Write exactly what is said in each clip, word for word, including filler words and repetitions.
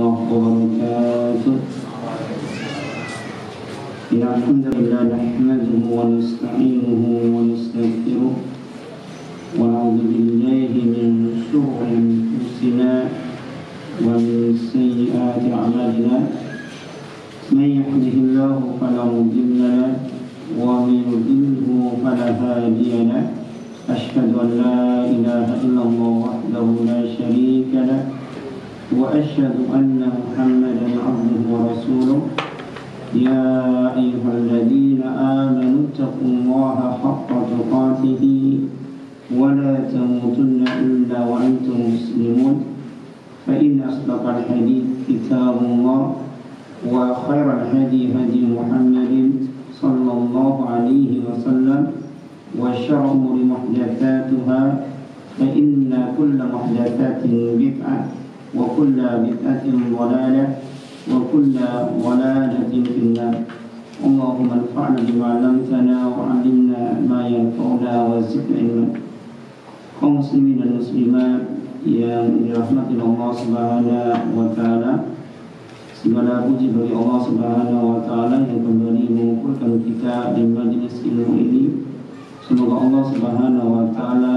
الله وبركاته. إن الحمد لله نحمده ونستعينه ونستغفره ونعوذ بالله من شرور أنفسنا ومن سيئات أعمالنا. من يهده الله فلا مضل له ومن يضلله فلا هادي له. أشهد أن لا إله إلا الله وحده لا شريك له وأشهد أن محمدا عبده ورسوله. يا أيها الذين آمنوا اتقوا الله حق تقاته ولا تموتن إلا وأنتم مسلمون. فإن أصدق الحديث كتاب الله وخير الهدي هدي محمد صلى الله عليه وسلم وشر الأمور محدثاتها فإن كل محدثات بدعة وكل بدعة ضلالة وكل ضلالة في النار. اللهم انفعنا بما علمتنا وعلمنا ما ينفعنا وزدنا علما. Kaum muslimin dan muslimat yang dirahmati Allah Subhanahu wa taala, segala puji bagi Allah Subhanahu wa taala yang kembali mengumpulkan kita di majelis ilmu ini. Semoga Allah Subhanahu wa taala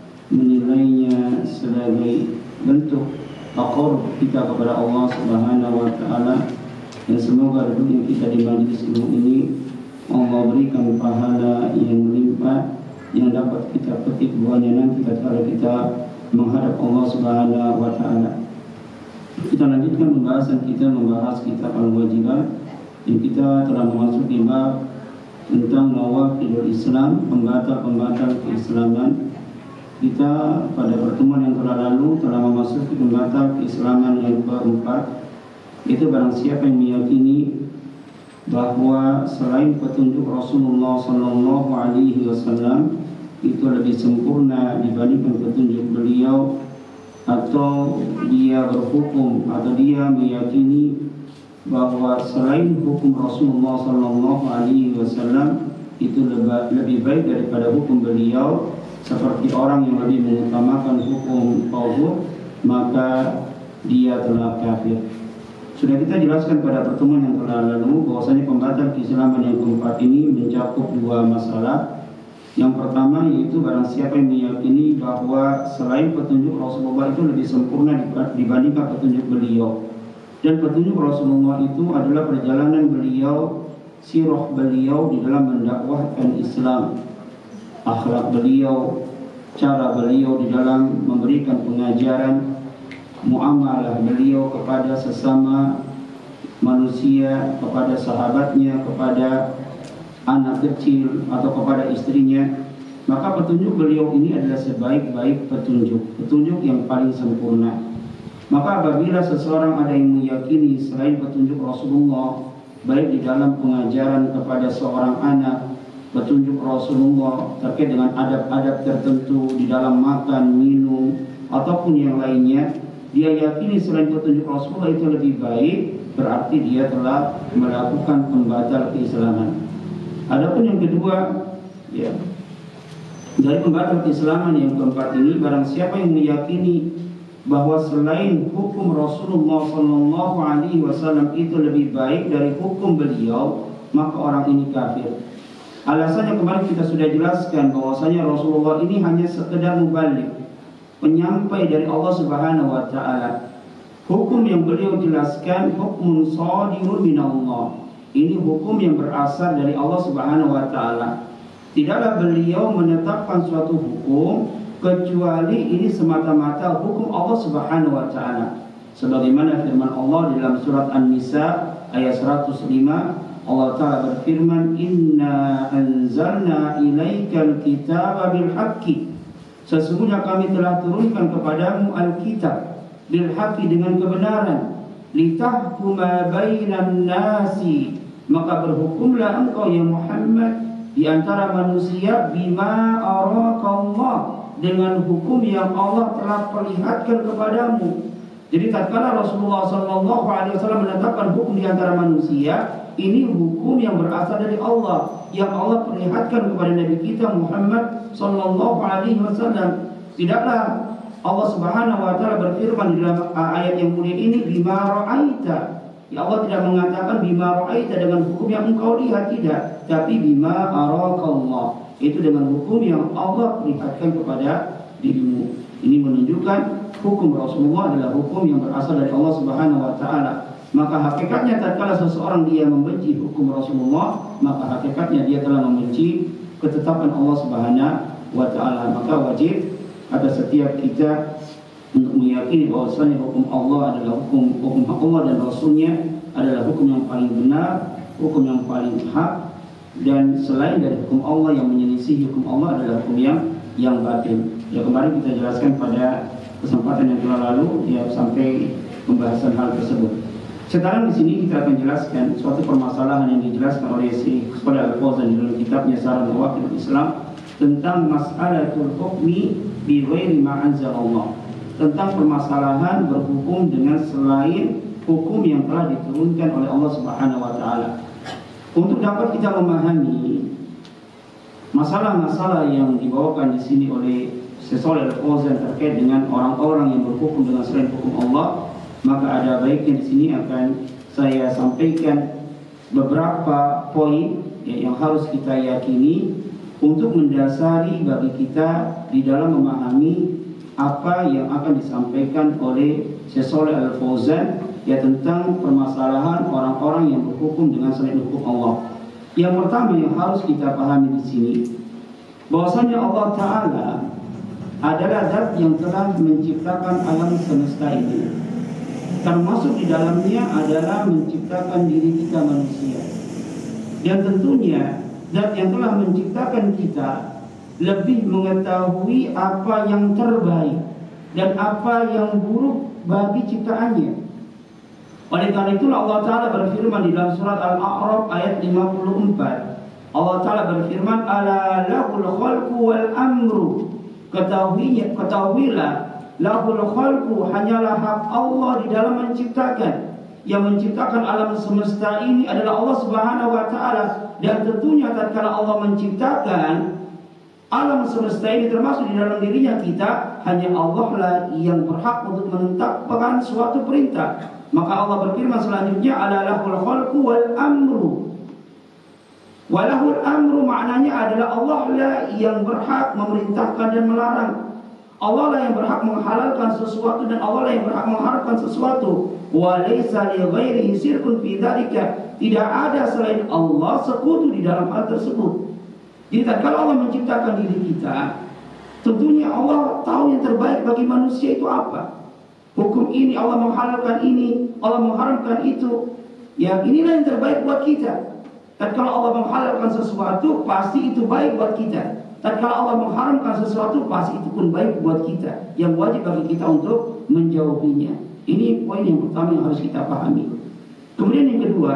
menilainya sebagai bentuk taqarrub kita kepada Allah Subhanahu wa taala, dan semoga duduknya kita di majelis ilmu ini Allah berikan pahala yang melimpah yang dapat kita petik buahnya nanti tatkala kita menghadap Allah Subhanahu wa taala. Kita lanjutkan pembahasan kita membahas kitab Al-Wajibat, yang kita telah memasuki bab tentang nawaqidul Islam, pembatal-pembatal keislaman. Kita pada pertemuan yang telah lalu telah memasuki pembatal keislaman yang keempat, itu barang siapa yang meyakini bahwa selain petunjuk Rasulullah sallallahu alaihi wasallam itu lebih sempurna dibandingkan petunjuk beliau, atau dia berhukum atau dia meyakini bahwa selain hukum Rasulullah sallallahu alaihi wasallam itu lebih baik daripada hukum beliau, seperti orang yang lebih mengutamakan hukum tauhid, maka dia telah kafir. Sudah kita jelaskan pada pertemuan yang telah lalu bahwasanya pembatal keislaman yang keempat ini mencakup dua masalah. Yang pertama yaitu barang siapa yang meyakini bahwa selain petunjuk Rasulullah itu lebih sempurna dibandingkan petunjuk beliau, dan petunjuk Rasulullah itu adalah perjalanan beliau, sirah beliau di dalam mendakwahkan Islam, akhlak beliau, cara beliau di dalam memberikan pengajaran, muamalah beliau kepada sesama manusia, kepada sahabatnya, kepada anak kecil atau kepada istrinya. Maka petunjuk beliau ini adalah sebaik-baik petunjuk, petunjuk yang paling sempurna. Maka apabila seseorang ada yang meyakini selain petunjuk Rasulullah, baik di dalam pengajaran kepada seorang anak, petunjuk Rasulullah terkait dengan adab-adab tertentu di dalam makan, minum, ataupun yang lainnya, dia yakini selain petunjuk Rasulullah itu lebih baik, berarti dia telah melakukan pembatal keislaman. Adapun yang kedua, ya, dari pembatal keislaman yang keempat ini, barang siapa yang meyakini bahwa selain hukum Rasulullah sallallahu alaihi wasallam itu lebih baik dari hukum beliau, maka orang ini kafir. Alasannya kemarin kita sudah jelaskan bahwasanya Rasulullah ini hanya sekedar mubalik, penyampai dari Allah Subhanahu wa taala. Hukum yang beliau jelaskan hukum shadirun minallah. Ini hukum yang berasal dari Allah Subhanahu wa taala. Tidaklah beliau menetapkan suatu hukum kecuali ini semata-mata hukum Allah Subhanahu wa taala. Sebagaimana firman Allah dalam surat An-Nisa ayat seratus lima, Allah taala berfirman, "Inna anzalna ilaikal kitaba bil haqqi." Sesungguhnya kami telah turunkan kepadamu Alkitab bil haqqi, dengan kebenaran, litahkuma bainan nasi, maka berhukumlah engkau ya Muhammad di antara manusia, bima araqallah, dengan hukum yang Allah telah perlihatkan kepadamu. Jadi tatkala Rasulullah sallallahu alaihi wasallam menetapkan hukum di antara manusia, ini hukum yang berasal dari Allah, yang Allah perlihatkan kepada Nabi kita Muhammad sallallahu alaihi wasallam. Tidaklah Allah Subhanahu wa taala berfirman di dalam ayat yang mulia ini, bima ra'aita. Ya Allah tidak mengatakan bima ra'aita dengan hukum yang engkau lihat, tidak, tapi bima arakallah, itu dengan hukum yang Allah perlihatkan kepada dirimu. Ini menunjukkan hukum Rasulullah adalah hukum yang berasal dari Allah Subhanahu wa taala. Maka hakikatnya tatkala seseorang dia membenci hukum Rasulullah, maka hakikatnya dia telah membenci ketetapan Allah Subhanahu wa taala. Maka wajib atas setiap kita untuk meyakini bahwasanya hukum Allah adalah hukum hukum Allah dan Rasulnya adalah hukum yang paling benar, hukum yang paling hak, dan selain dari hukum Allah yang menyelisih hukum Allah adalah hukum yang yang batil. Ya, kemarin kita jelaskan pada kesempatan yang telah lalu ya sampai pembahasan hal tersebut. Sekarang di sini kita akan jelaskan suatu permasalahan yang dijelaskan oleh Syekh Shalih Al-Fauzan dalam kitabnya Syarah Nawaqidul Islam tentang mas'alatul hukmi bi ghairi ma anzalallah, tentang permasalahan berhukum dengan selain hukum yang telah diturunkan oleh Allah Subhanahu wa taala. Untuk dapat kita memahami masalah-masalah yang dibawakan di sini oleh Syekh Shalih Al-Fauzan terkait dengan orang-orang yang berhukum dengan selain hukum Allah, maka ada baiknya di sini akan saya sampaikan beberapa poin ya, yang harus kita yakini untuk mendasari bagi kita di dalam memahami apa yang akan disampaikan oleh Syekh Shalih Al-Fauzan ya tentang permasalahan orang-orang yang berhukum dengan selain hukum Allah. Yang pertama yang harus kita pahami di sini, bahwasanya Allah Ta'ala adalah zat yang telah menciptakan alam semesta ini. Termasuk di dalamnya adalah menciptakan diri kita manusia. Dan tentunya zat yang telah menciptakan kita lebih mengetahui apa yang terbaik dan apa yang buruk bagi ciptaannya. Oleh karena itulah Allah Ta'ala berfirman di dalam surat Al-A'raf ayat lima puluh empat. Allah Ta'ala berfirman, ala lahul khalqu wal amru. Ketahuinya, ketahuilah, lahul khalqu, hanyalah hak Allah di dalam menciptakan. Yang menciptakan alam semesta ini adalah Allah Subhanahu wa taala. Dan tentunya tatkala Allah menciptakan alam semesta ini termasuk di dalam dirinya kita, hanya Allah lah yang berhak untuk menetapkan suatu perintah. Maka Allah berfirman selanjutnya, ala lahul khalqu wal amru. Walahul amru maknanya adalah Allah lah yang berhak memerintahkan dan melarang. Allah lah yang berhak menghalalkan sesuatu dan Allah lah yang berhak mengharamkan sesuatu. Wa laysa li ghairihi syirkun fi dzalika. Tidak ada selain Allah sekutu di dalam hal tersebut. Jadi kalau Allah menciptakan diri kita, tentunya Allah tahu yang terbaik bagi manusia itu apa. Hukum ini Allah menghalalkan ini, Allah mengharamkan itu. Ya, inilah yang terbaik buat kita. Tatkala Allah menghalalkan sesuatu, pasti itu baik buat kita. Tatkala Allah mengharamkan sesuatu, pasti itu pun baik buat kita. Yang wajib bagi kita untuk menjauhinya. Ini poin yang pertama yang harus kita pahami. Kemudian yang kedua,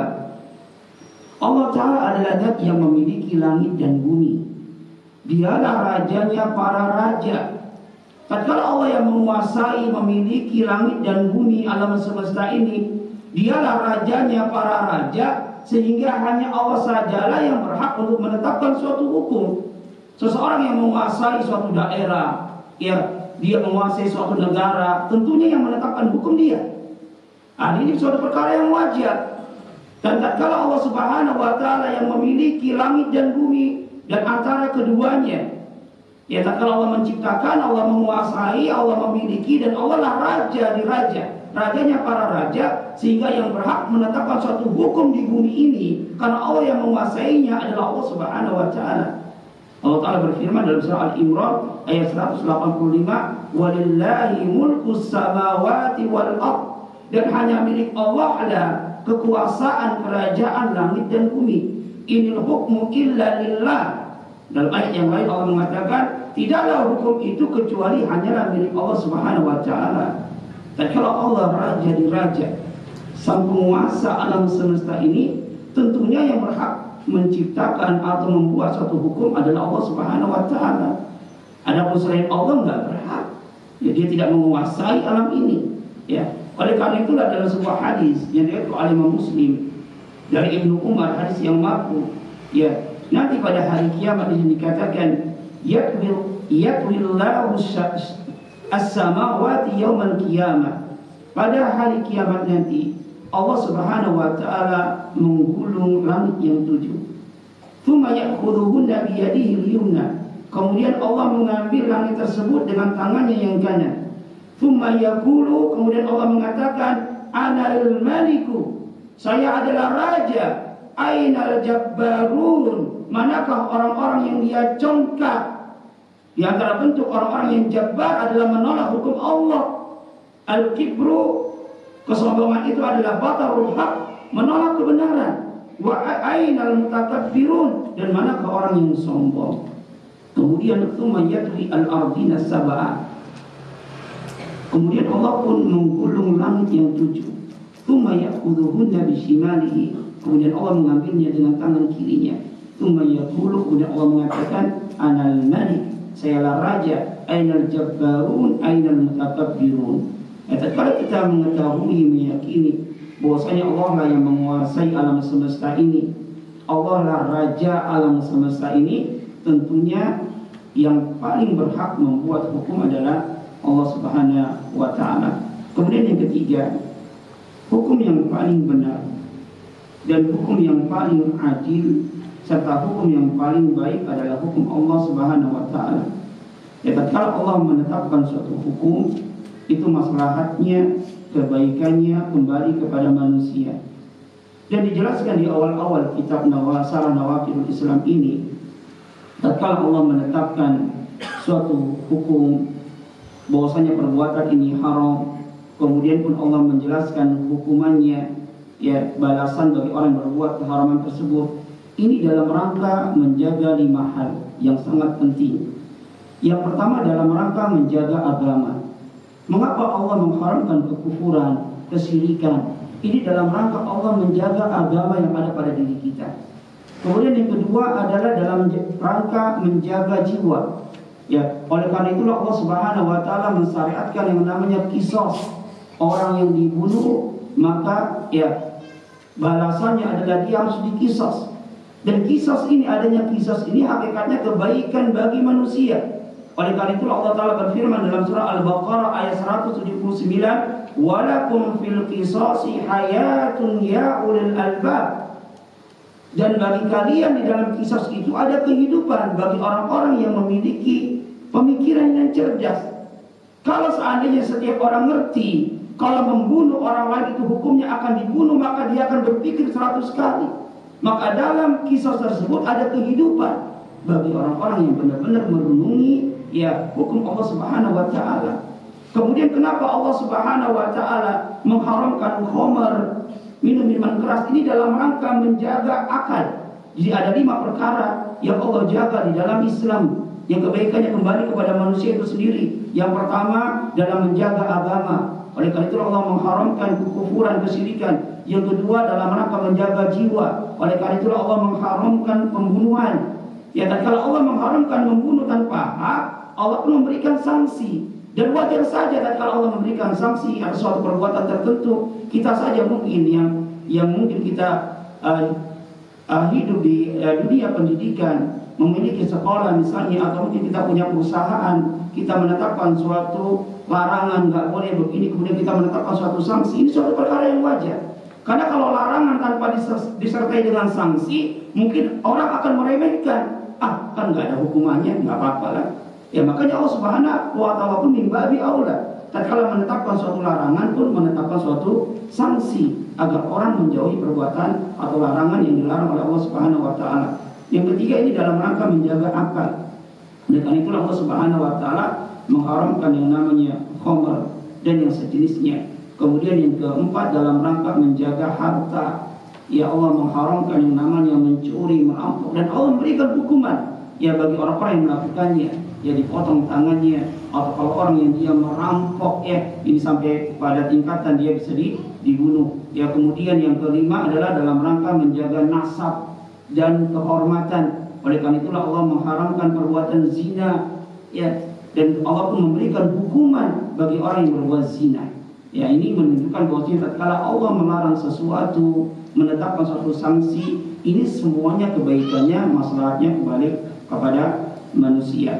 Allah Ta'ala adalah zat yang memiliki langit dan bumi. Dialah rajanya para raja. Tatkala Allah yang menguasai, memiliki langit dan bumi, alam semesta ini, dialah rajanya para raja, sehingga hanya Allah sajalah yang berhak untuk menetapkan suatu hukum. Seseorang yang menguasai suatu daerah, ya, dia menguasai suatu negara, tentunya yang menetapkan hukum dia. Nah, ini suatu perkara yang wajar. Dan tatkala Allah Subhanahu wa taala yang memiliki langit dan bumi, dan antara keduanya, ya, tatkala Allah menciptakan, Allah menguasai, Allah memiliki, dan Allah lah raja di raja, rajanya para raja, sehingga yang berhak menetapkan suatu hukum di bumi ini karena Allah yang menguasainya adalah Allah Subhanahu wa taala. Allah Ta'ala berfirman dalam surah Al-Imran ayat seratus delapan puluh lima, walillahi mulkus samawati wal ard, dan hanya milik Allah lah kekuasaan kerajaan langit dan bumi. Inil hukmu illa lillah. Dalam ayat yang lain Allah mengatakan, tidaklah hukum itu kecuali hanyalah milik Allah Subhanahu wa taala. Dan kalau Allah raja di raja, sang penguasa alam semesta ini, tentunya yang berhak menciptakan atau membuat suatu hukum adalah Allah Subhanahu wa taala. Adapun selain Allah enggak berhak. Ya, dia tidak menguasai alam ini. Ya, oleh karena itulah dalam sebuah hadis yang diriwayatkan oleh Imam Muslim dari Ibnu Umar, hadis yang marfu, ya, nanti pada hari kiamat ini dikatakan yatwil yatwillahu as-samawati yaumal qiyamah. Pada hari kiamat nanti Allah Subhanahu wa taala menggulung langit yang tujuh. Tsumma ya'khudhuhunna bi yadihi al-yumna. Kemudian Allah mengambil langit tersebut dengan tangannya yang kanan. Tsumma yaqulu, kemudian Allah mengatakan, Anal maliku, saya adalah raja. Ainal jabbarun, manakah orang-orang yang dia congkak? Di antara bentuk orang-orang yang jabbar adalah menolak hukum Allah. Al-kibru, kesombongan itu adalah batarul haq, menolak kebenaran. Wa ainal mutakabbirun, dan manakah orang yang sombong? Kemudian tsumma yatwi al-ardina sab'a. Kemudian Allah pun menggulung langit yang tujuh. Tsumma ya'khudhuhunna bishimalihi. Kemudian Allah mengambilnya dengan tangan kirinya. Tsumma yaqulu, kemudian Allah mengatakan, Anal malik, sayalah raja. Ainal jabbarun, ainal mutakabbirun. Ya, kalau kita mengetahui, meyakini bahwasanya Allah lah yang menguasai alam semesta ini, Allah lah raja alam semesta ini, tentunya yang paling berhak membuat hukum adalah Allah Subhanahu wa taala. Kemudian yang ketiga, hukum yang paling benar dan hukum yang paling adil serta hukum yang paling baik adalah hukum Allah Subhanahu wa taala. Ya, tatkala Allah menetapkan suatu hukum, itu maslahatnya, kebaikannya kembali kepada manusia. Dan dijelaskan di awal-awal kitab Nawasara Nawakidul Islam ini, tatkala Allah menetapkan suatu hukum bahwasanya perbuatan ini haram, kemudian pun Allah menjelaskan hukumannya, ya, balasan bagi orang yang berbuat keharaman tersebut. Ini dalam rangka menjaga lima hal yang sangat penting. Yang pertama dalam rangka menjaga agama. Mengapa Allah mengharamkan kekufuran, kesyirikan? Ini dalam rangka Allah menjaga agama yang ada pada diri kita. Kemudian yang kedua adalah dalam rangka menjaga jiwa. Ya, oleh karena itulah Allah Subhanahu wa taala mensyariatkan yang namanya qisas. Orang yang dibunuh, maka ya balasannya adalah dia harus dikisas. Dan kisas ini, adanya kisas ini hakikatnya kebaikan bagi manusia. Oleh karena itulah Allah Ta'ala berfirman dalam surah Al-Baqarah ayat seratus tujuh puluh sembilan, walakum fil qisasi hayatun ya ulil albab. Dan bagi kalian di dalam kisas itu ada kehidupan bagi orang-orang yang memiliki pemikiran yang cerdas. Kalau seandainya setiap orang ngerti kalau membunuh orang lain itu hukumnya akan dibunuh, maka dia akan berpikir seratus kali. Maka dalam kisah tersebut ada kehidupan bagi orang-orang yang benar-benar merenungi ya hukum Allah Subhanahu wa taala. Kemudian kenapa Allah Subhanahu wa taala mengharamkan khamar, minum minuman keras ini dalam rangka menjaga akal. Jadi ada lima perkara yang Allah jaga di dalam Islam yang kebaikannya kembali kepada manusia itu sendiri. Yang pertama dalam menjaga agama. Oleh karena itu Allah mengharamkan kekufuran, kesyirikan. Yang kedua dalam rangka menjaga jiwa. Oleh karena itu Allah mengharamkan pembunuhan. Ya, dan kalau Allah mengharamkan membunuh tanpa hak, Allah pun memberikan sanksi. Dan wajar saja dan kalau Allah memberikan sanksi atas suatu perbuatan tertentu, kita saja mungkin yang yang mungkin kita uh, uh, hidup di uh, dunia pendidikan, memiliki sekolah misalnya, atau mungkin kita punya perusahaan, kita menetapkan suatu larangan nggak boleh begini, kemudian kita menetapkan suatu sanksi, ini suatu perkara yang wajar. Karena kalau larangan tanpa disertai dengan sanksi, mungkin orang akan meremehkan, ah kan nggak ada hukumannya, nggak apa-apa lah. Ya makanya Allah Subhanahu wa taala pun min babi aula. Tatkala menetapkan suatu larangan pun menetapkan suatu sanksi agar orang menjauhi perbuatan atau larangan yang dilarang oleh Allah Subhanahu wa taala. Yang ketiga ini dalam rangka menjaga akal. Dengan itulah Allah Subhanahu wa taala mengharamkan yang namanya khamr dan yang sejenisnya. Kemudian yang keempat dalam rangka menjaga harta. Ya Allah mengharamkan yang namanya mencuri, merampok, dan Allah memberikan hukuman ya bagi orang-orang yang melakukannya. Ya dipotong tangannya, atau kalau orang yang dia merampok ya ini sampai pada tingkatan dia bisa di, dibunuh. Ya kemudian yang kelima adalah dalam rangka menjaga nasab dan kehormatan. Oleh karena itulah Allah mengharamkan perbuatan zina ya, dan Allah pun memberikan hukuman bagi orang yang berbuat zina. Ya ini menunjukkan bahwa tatkala Allah melarang sesuatu, menetapkan suatu sanksi, ini semuanya kebaikannya, masalahnya kembali kepada manusia.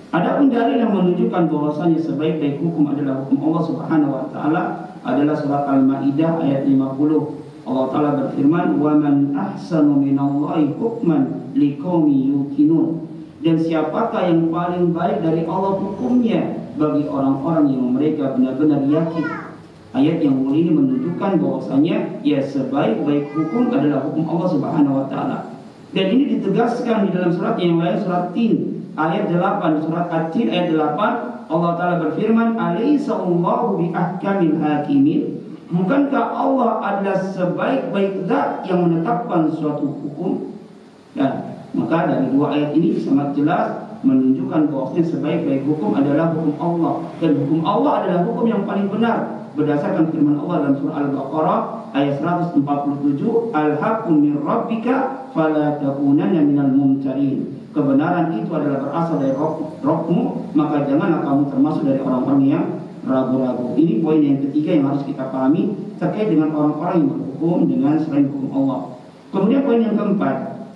Adapun dalil yang menunjukkan bahwasanya sebaik-baik hukum adalah hukum Allah Subhanahu wa taala adalah surat Al-Maidah ayat lima puluh. Allah taala berfirman, "Wa man ahsanu minallahi hukman liqaumin yuqinun." Dan siapakah yang paling baik dari Allah hukumnya bagi orang-orang yang mereka benar-benar yakin. Ayat yang mulia ini menunjukkan bahwasanya ya sebaik-baik hukum adalah hukum Allah Subhanahu wa taala. Dan ini ditegaskan di dalam surat yang lain, surat Tin ayat delapan, surat At-Tin ayat delapan, Allah taala berfirman, "Alaysa Allahu bi ahkamil hakimin?" Bukankah Allah adalah sebaik-baik zat yang menetapkan suatu hukum? Dan maka dari dua ayat ini sangat jelas menunjukkan bahwasanya sebaik-baik hukum adalah hukum Allah, dan hukum Allah adalah hukum yang paling benar berdasarkan firman Allah dalam surah Al-Baqarah ayat seratus empat puluh tujuh, "Al-haqqu min rabbika fala takunanna minal mumtarin." Kebenaran itu adalah berasal dari Rabbmu, maka janganlah kamu termasuk dari orang-orang yang ragu-ragu. Ini poin yang ketiga yang harus kita pahami terkait dengan orang-orang yang berhukum dengan selain hukum Allah. Kemudian poin yang keempat,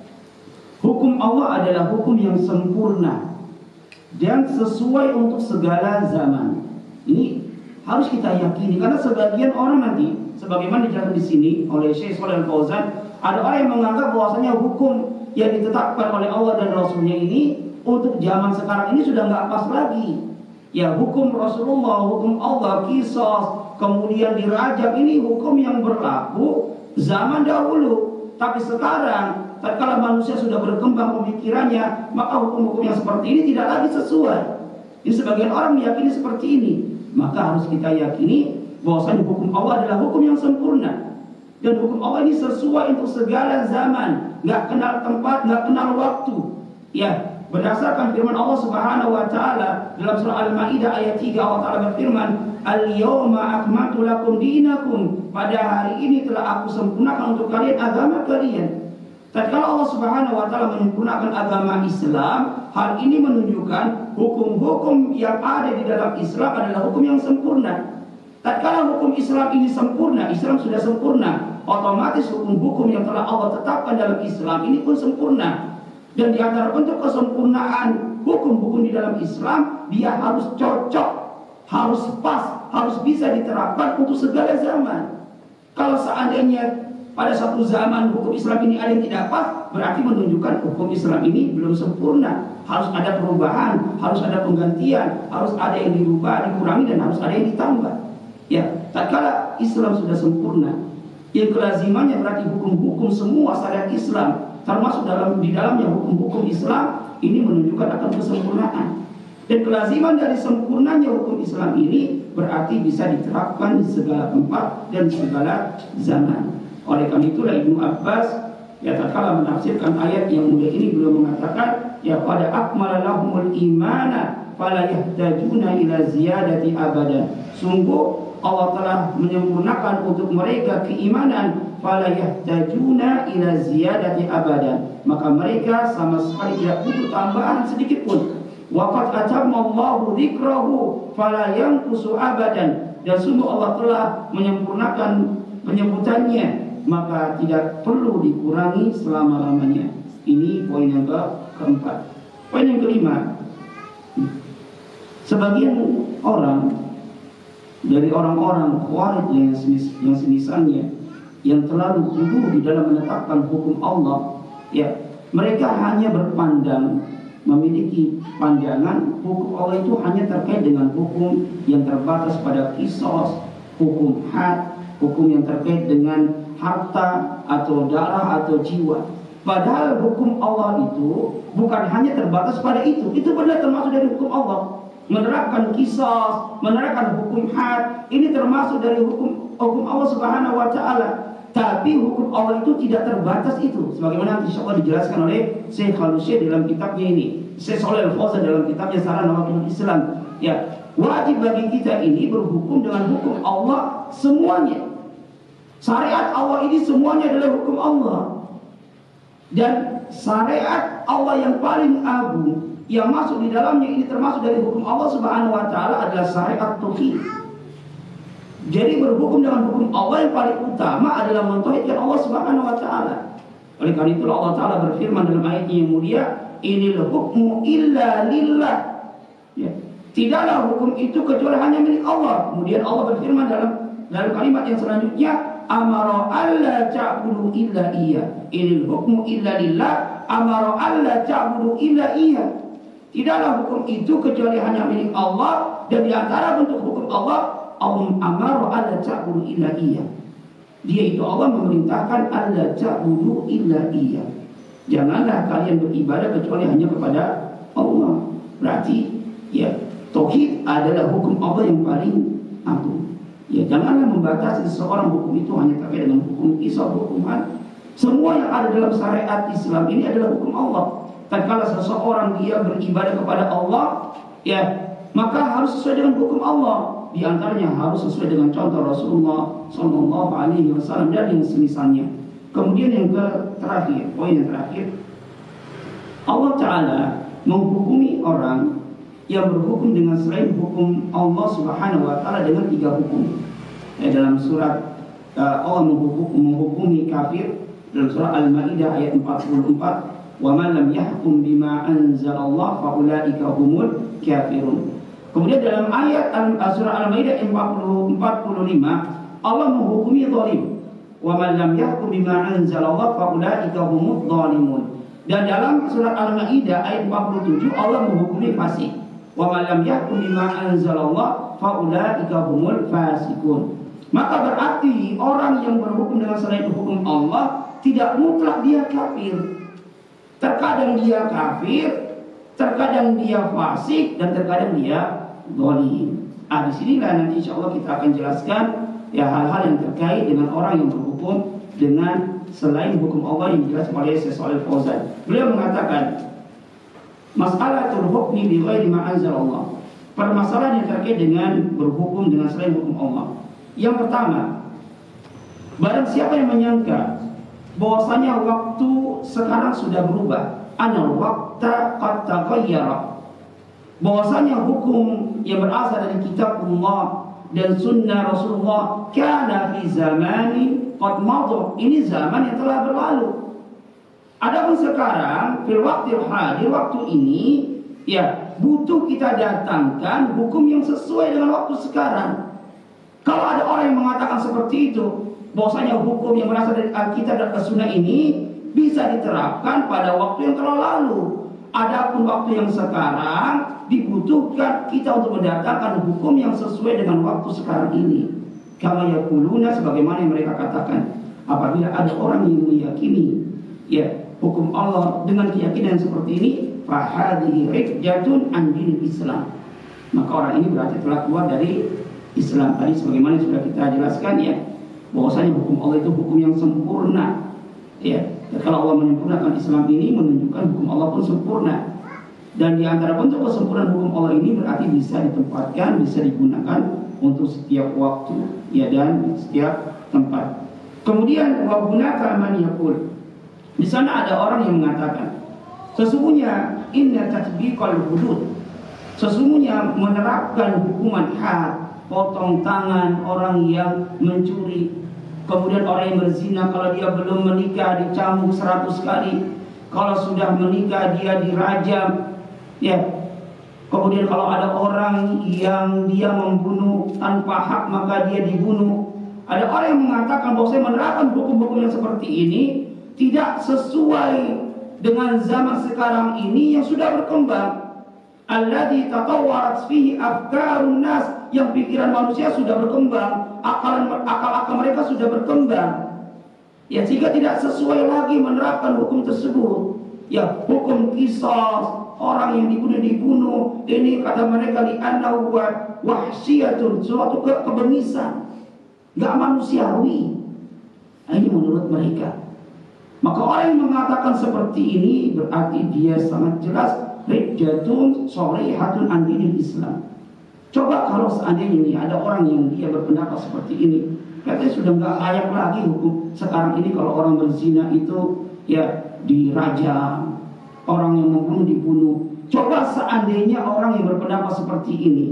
hukum Allah adalah hukum yang sempurna dan sesuai untuk segala zaman. Ini harus kita yakini, karena sebagian orang nanti, sebagaimana dijelaskan di sini oleh Syekh Shalih Al-Fauzan, ada orang yang menganggap bahwasanya hukum yang ditetapkan oleh Allah dan Rasulnya ini untuk zaman sekarang ini sudah nggak pas lagi. Ya, hukum Rasulullah, hukum Allah, qisas, kemudian dirajam, ini hukum yang berlaku zaman dahulu. Tapi sekarang, tatkala manusia sudah berkembang pemikirannya, maka hukum-hukum yang seperti ini tidak lagi sesuai. Ini sebagian orang meyakini seperti ini. Maka harus kita yakini bahwasanya hukum Allah adalah hukum yang sempurna. Dan hukum Allah ini sesuai untuk segala zaman, nggak kenal tempat, nggak kenal waktu. Ya, berdasarkan firman Allah Subhanahu wa taala dalam surah Al-Maidah ayat tiga, Allah taala berfirman, "Al-yawma akmaltu lakum dinakum." Pada hari ini telah aku sempurnakan untuk kalian agama kalian. Tatkala Allah Subhanahu wa taala menyempurnakan agama Islam, hal ini menunjukkan hukum-hukum yang ada di dalam Islam adalah hukum yang sempurna. Tatkala hukum Islam ini sempurna, Islam sudah sempurna, otomatis hukum-hukum yang telah Allah tetapkan dalam Islam ini pun sempurna. Dan di antara bentuk kesempurnaan hukum-hukum di dalam Islam, dia harus cocok, harus pas, harus bisa diterapkan untuk segala zaman. Kalau seandainya pada satu zaman hukum Islam ini ada yang tidak pas, berarti menunjukkan hukum Islam ini belum sempurna. Harus ada perubahan, harus ada penggantian, harus ada yang dirubah, dikurangi, dan harus ada yang ditambah. Ya, tatkala Islam sudah sempurna, yang kelazimannya berarti hukum-hukum semua syariat Islam, termasuk dalam di dalamnya hukum-hukum Islam, ini menunjukkan akan kesempurnaan. Dan kelaziman dari sempurnanya hukum Islam ini berarti bisa diterapkan di segala tempat dan segala zaman. Oleh karena itulah Ibnu Abbas ya tatkala menafsirkan ayat yang mulia ini, beliau mengatakan, ya pada akmala lahumul imana fala yahtajuna ila ziyadati abadan. Sungguh Allah telah menyempurnakan untuk mereka keimanan, fala yahtajuna ila ziyadati abadan, maka mereka sama sekali tidak butuh tambahan sedikit pun. Waqad atammallahu dzikrahu fala yanqusu abadan, dan sungguh Allah telah menyempurnakan penyebutannya, maka tidak perlu dikurangi selama-lamanya. Ini poin yang ke keempat. Poin yang kelima, sebagian orang dari orang-orang Khawarij yang semis, yang semisalnya yang terlalu khudu di dalam menetapkan hukum Allah, ya mereka hanya berpandang, memiliki pandangan hukum Allah itu hanya terkait dengan hukum yang terbatas pada qisas, hukum had, hukum yang terkait dengan harta atau darah atau jiwa. Padahal hukum Allah itu bukan hanya terbatas pada itu. Itu benar termasuk dari hukum Allah. Menerapkan qisas, menerapkan hukum had, ini termasuk dari hukum hukum Allah Subhanahu wa taala. Tapi hukum Allah itu tidak terbatas itu. Sebagaimana nanti insyaallah dijelaskan oleh Syekh Al-Syekh dalam kitabnya ini, Syekh Shalih Al-Fauzan dalam kitabnya Syarah Nawaqidul Islam. Ya, wajib bagi kita ini berhukum dengan hukum Allah semuanya. Syariat Allah ini semuanya adalah hukum Allah. Dan syariat Allah yang paling agung yang masuk di dalamnya ini termasuk dari hukum Allah Subhanahu wa taala adalah syariat tauhid. Jadi berhukum dengan hukum Allah yang paling utama adalah mentauhidkan Allah Subhanahu wa taala. Oleh karena itu Allah taala berfirman dalam ayat yang mulia, "Inil hukmu illa lillah." Ya. Tidaklah hukum itu kecuali hanya milik Allah. Kemudian Allah berfirman dalam dalam kalimat yang selanjutnya, amara alla ta'budu illa iya. Inil hukmu illa lillah, amara alla ta'budu illa iya. Tidaklah hukum itu kecuali hanya milik Allah, dan di antara bentuk hukum Allah, Allahum amara alla ta'budu illa iya. Dia itu Allah memerintahkan alla ta'budu illa iya. Janganlah kalian beribadah kecuali hanya kepada Allah. Berarti ya, tauhid adalah hukum Allah yang paling agung. Ya, janganlah membatasi seseorang hukum itu hanya terkait dengan hukum kisah, hukum had. Semua yang ada dalam syariat Islam ini adalah hukum Allah. Tatkala seseorang dia beribadah kepada Allah, ya, maka harus sesuai dengan hukum Allah. Di antaranya harus sesuai dengan contoh Rasulullah Shallallahu Alaihi Wasallam dan yang semisalnya. Kemudian yang ke terakhir, poin yang terakhir, Allah Taala menghukumi orang yang berhukum dengan selain hukum Allah Subhanahu wa taala dengan tiga hukum. Eh, dalam surat uh, Allah menghukum, menghukumi kafir dalam surah Al-Maidah ayat empat puluh empat, "Wa man lam yahkum bima anzalallah fa ulaika humul kafirun." Kemudian dalam ayat surah Al-Maidah empat puluh lima, Allah menghukumi zalim. "Wa man lam yahkum bima anzalallah fa ulaika humudz zalimun." Dan dalam surat Al-Maidah ayat empat puluh tujuh, Allah menghukumi fasik. Wa man lam yahkum bima anzalallah fa ulaika humul fasikun. Maka berarti orang yang berhukum dengan selain hukum Allah tidak mutlak dia kafir. Terkadang dia kafir, terkadang dia fasik, dan terkadang dia zalim. Ah, di sinilah nanti insyaallah kita akan jelaskan ya hal-hal yang terkait dengan orang yang berhukum dengan selain hukum Allah yang dijelaskan oleh Syekh Shalih Fauzan. Beliau mengatakan, mas'alatul hukmi bi ghairi ma anzalallah. Permasalahan yang terkait dengan berhukum dengan selain hukum Allah. Yang pertama, barang siapa yang menyangka bahwasanya waktu sekarang sudah berubah, anal waqta qad taghayyara, bahwasanya hukum yang berasal dari kitab Allah dan sunnah Rasulullah kana fi zamani qad madha, ini zaman yang telah berlalu. Adapun sekarang fil waqtil hadir, waktu ini ya butuh kita datangkan hukum yang sesuai dengan waktu sekarang. Kalau ada orang yang mengatakan seperti itu, bahwasanya hukum yang berasal dari Alkitab dan As-Sunnah ini bisa diterapkan pada waktu yang telah lalu. Adapun waktu yang sekarang dibutuhkan kita untuk mendatangkan hukum yang sesuai dengan waktu sekarang ini. Kama yaquluna, sebagaimana yang mereka katakan, apabila ada orang yang meyakini ya hukum Allah dengan keyakinan seperti ini, fahadhihi ridjatun an dinil Islam, maka orang ini berarti telah keluar dari Islam. Tadi sebagaimana sudah kita jelaskan ya, bahwasanya hukum Allah itu hukum yang sempurna. Ya, kalau Allah menyempurnakan Islam ini, menunjukkan hukum Allah pun sempurna. Dan di antara bentuk kesempurnaan hukum Allah ini berarti bisa ditempatkan, bisa digunakan untuk setiap waktu, ya, dan setiap tempat. Kemudian wa hunaka man yaqul, di sana ada orang yang mengatakan, sesungguhnya inna tatbiqal hudud, sesungguhnya menerapkan hukuman had, potong tangan orang yang mencuri, kemudian orang yang berzina kalau dia belum menikah dicambuk seratus kali, kalau sudah menikah dia dirajam, ya. Kemudian kalau ada orang yang dia membunuh tanpa hak maka dia dibunuh. Ada orang yang mengatakan bahwa saya menerapkan hukum-hukum yang seperti ini tidak sesuai dengan zaman sekarang ini yang sudah berkembang. Alladzi tatawwarat fihi afkarun nas, yang pikiran manusia sudah berkembang, akal-akal mereka sudah berkembang. Ya, sehingga tidak sesuai lagi menerapkan hukum tersebut. Ya, hukum qisas, orang yang dibunuh dibunuh, ini kata mereka li'annahu wahsyatun, suatu ke kebengisan, enggak manusiawi. Nah, ini menurut mereka. Maka orang yang mengatakan seperti ini berarti dia sangat jelas ridjatun sharihatun an dinil Islam. Coba kalau seandainya ini ada orang yang dia berpendapat seperti ini, katanya sudah nggak layak lagi hukum sekarang ini kalau orang berzina itu ya dirajam, orang yang membunuh dibunuh. Coba seandainya orang yang berpendapat seperti ini,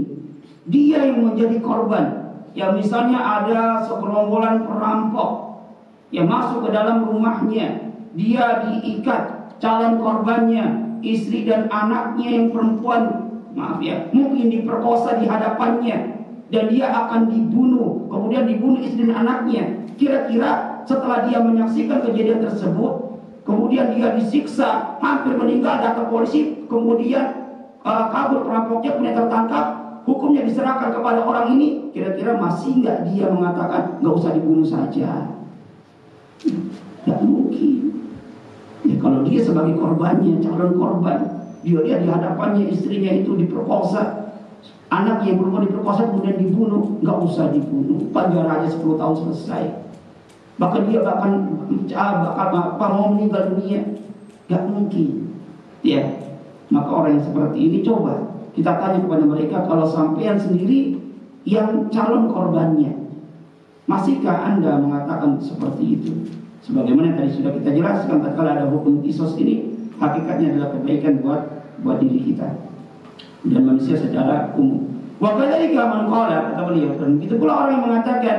dia yang menjadi korban, ya misalnya ada segerombolan perampok yang masuk ke dalam rumahnya, dia diikat calon korbannya, istri dan anaknya yang perempuan maaf ya, mungkin diperkosa di hadapannya dan dia akan dibunuh, kemudian dibunuh istri dan anaknya. Kira-kira setelah dia menyaksikan kejadian tersebut, kemudian dia disiksa, hampir meninggal, datang polisi, kemudian uh, kabur perampoknya, kemudian tertangkap, hukumnya diserahkan kepada orang ini, kira-kira masih nggak dia mengatakan nggak usah dibunuh saja? Nggak mungkin. Ya, kalau dia sebagai korbannya, calon korban, dia lihat di hadapannya istrinya itu diperkosa, anak yang belum diperkosa kemudian dibunuh, nggak usah dibunuh, penjara aja sepuluh tahun selesai. Bahkan dia bahkan bakal apa mau meninggal dunia, nggak mungkin. Ya, maka orang yang seperti ini coba kita tanya kepada mereka, kalau sampean sendiri yang calon korbannya, masihkah Anda mengatakan seperti itu? Sebagaimana tadi sudah kita jelaskan, kalau ada hukum kisos ini, hakikatnya adalah kebaikan buat buat diri kita dan manusia secara umum. Wa kadzalika man qala, kata beliau, dan begitu pula orang yang mengatakan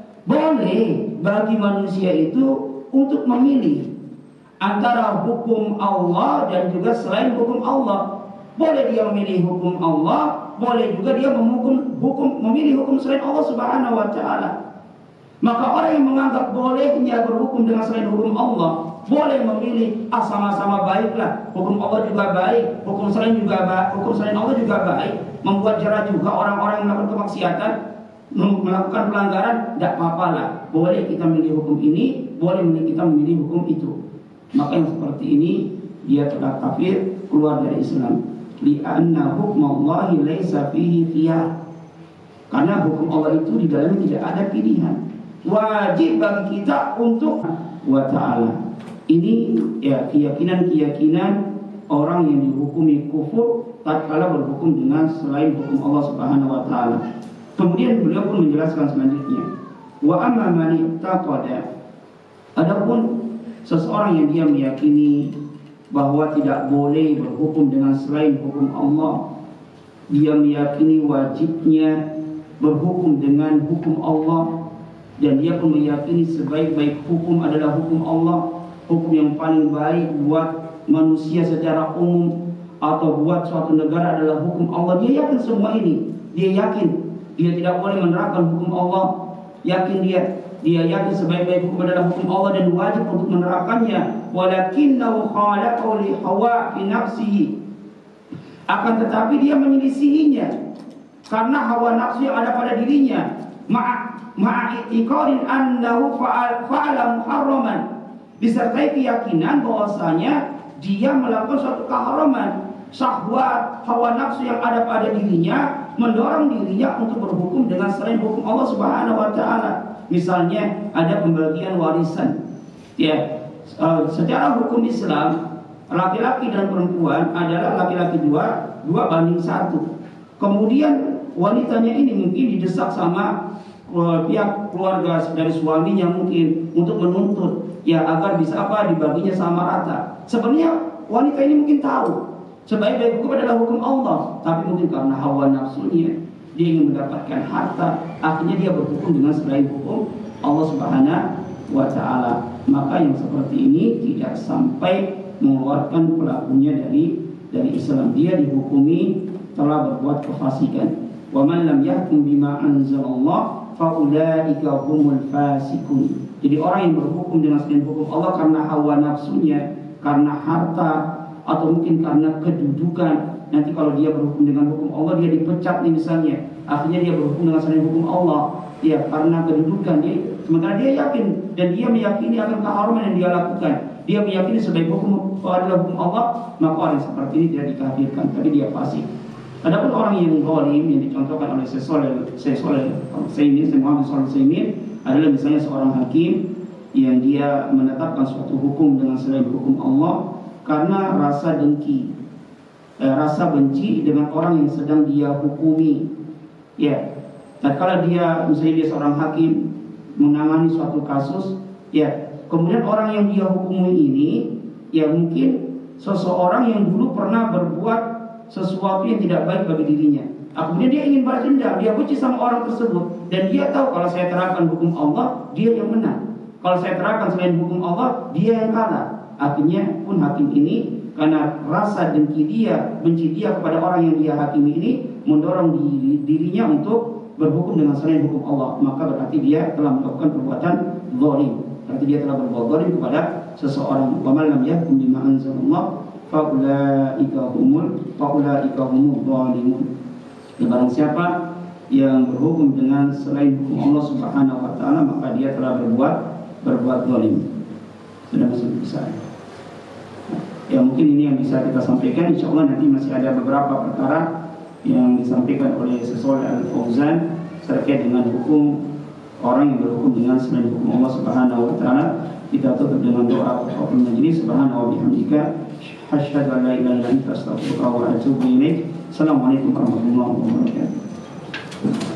boleh bagi manusia itu untuk memilih antara hukum Allah dan juga selain hukum Allah. Boleh dia memilih hukum Allah, boleh juga dia menghukum hukum memilih hukum selain Allah Subhanahu wa taala. Maka orang yang menganggap bolehnya berhukum dengan selain hukum Allah, boleh memilih, ah sama-sama baiklah, hukum Allah juga baik, hukum selain juga baik, hukum selain Allah juga baik, membuat jera juga orang-orang yang melakukan kemaksiatan, melakukan pelanggaran, tidak apa-apa lah. Boleh kita memilih hukum ini, boleh kita memilih hukum itu. Maka yang seperti ini dia telah kafir, keluar dari Islam. Li'anna hukmallahi laisa fihi khiyar. Karena hukum Allah itu di dalamnya tidak ada pilihan. Wajib bagi kita untuk wa ta'ala. Ini ya keyakinan-keyakinan orang yang dihukumi kufur tatkala berhukum dengan selain hukum Allah Subhanahu wa taala. Kemudian beliau pun menjelaskan selanjutnya, wa amma man ittaqada, adapun seseorang yang dia meyakini bahwa tidak boleh berhukum dengan selain hukum Allah, dia meyakini wajibnya berhukum dengan hukum Allah, dan dia pun meyakini sebaik-baik hukum adalah hukum Allah, hukum yang paling baik buat manusia secara umum atau buat suatu negara adalah hukum Allah. Dia yakin semua ini, dia yakin dia tidak boleh menerapkan hukum Allah, yakin dia dia yakin sebaik-baik hukum adalah hukum Allah dan wajib untuk menerapkannya. Walakinnahu khalaqahu li hawa fi nafsihi, akan tetapi dia menyelisihinya karena hawa nafsu yang ada pada dirinya, ma'i'tiqadin annahu fa'ala muharraman, disertai keyakinan bahwasanya dia melakukan suatu keharaman. Syahwat, hawa nafsu yang ada pada dirinya mendorong dirinya untuk berhukum dengan selain hukum Allah Subhanahu wa taala. Misalnya ada pembagian warisan. Ya, uh, secara hukum Islam laki-laki dan perempuan adalah laki-laki dua, dua banding satu. Kemudian wanitanya ini mungkin didesak sama uh, pihak keluarga dari suaminya mungkin untuk menuntut ya agar bisa apa dibaginya sama rata. Sebenarnya wanita ini mungkin tahu sebaik-baik hukum adalah hukum Allah, tapi mungkin karena hawa nafsunya dia ingin mendapatkan harta, akhirnya dia berhukum dengan selain hukum Allah Subhanahu wa taala. Maka yang seperti ini tidak sampai mengeluarkan pelakunya dari dari Islam. Dia dihukumi telah berbuat kefasikan. Wa man lam yahkum bima anzalallah fa ulaika humul fasikun. Jadi orang yang berhukum dengan selain hukum Allah karena hawa nafsunya, karena harta, atau mungkin karena kedudukan. Nanti kalau dia berhukum dengan hukum Allah, dia dipecat nih misalnya, akhirnya dia berhukum dengan selain hukum Allah, ya karena kedudukan dia. Sementara dia yakin dan dia meyakini akan keharuman yang dia lakukan, dia meyakini sebaik hukum adalah hukum Allah, maka orang seperti ini tidak dikafirkan, tapi dia fasik. Adapun orang yang zalim yang dicontohkan oleh Syekh Shalih Utsaimin, Syekh Muhammad Shalih Utsaimin, adalah misalnya seorang hakim yang dia menetapkan suatu hukum dengan selain hukum Allah karena rasa dengki, eh, rasa benci dengan orang yang sedang dia hukumi. Ya, tatkala dia misalnya dia seorang hakim menangani suatu kasus, ya, kemudian orang yang dia hukumi ini, ya mungkin seseorang yang dulu pernah berbuat sesuatu yang tidak baik bagi dirinya. Kemudian dia ingin balas dendam, dia benci sama orang tersebut, dan dia tahu kalau saya terapkan hukum Allah, dia yang menang. Kalau saya terapkan selain hukum Allah, dia yang kalah. Akhirnya pun hakim ini karena rasa dengki dia, benci dia kepada orang yang dia hakimi ini mendorong diri, dirinya untuk berhukum dengan selain hukum Allah, maka berarti dia telah melakukan perbuatan zalim. Berarti dia telah berbuat zalim kepada seseorang. Wa man lam yahkum bima anzalallah fa ulaika humul fa ulaika humul zalimun. Barang siapa yang berhukum dengan selain hukum Allah Subhanahu wa taala, maka dia telah berbuat berbuat zalim. Sudah masuk besar. Ya, mungkin ini yang bisa kita sampaikan. Insyaallah nanti masih ada beberapa perkara yang disampaikan oleh Syaikh Al-Fauzan terkait dengan hukum orang yang berhukum dengan selain hukum Allah Subhanahu wa taala. Kita tutup dengan doa kafaratul majlis. Subhanahu wa bihamdika asyhadu an la ilaha illa anta astaghfiruka wa atubu ilaik. Assalamualaikum warahmatullahi wabarakatuh.